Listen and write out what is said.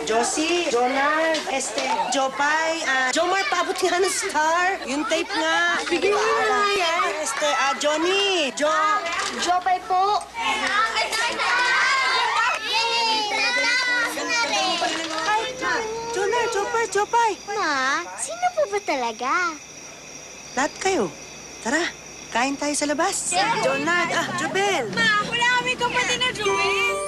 Josie, Jonard, Jopay, Jomar, paabot nga ng star. Yung tape nga. Bigyan mo na yan. Johnny, Jopay po. Jonard, Jopay. Ma, sino po ba talaga? Lahat kayo. Tara, kain tayo sa labas. Jonard, Jobel. Ma, wala kami kapatid na Joel.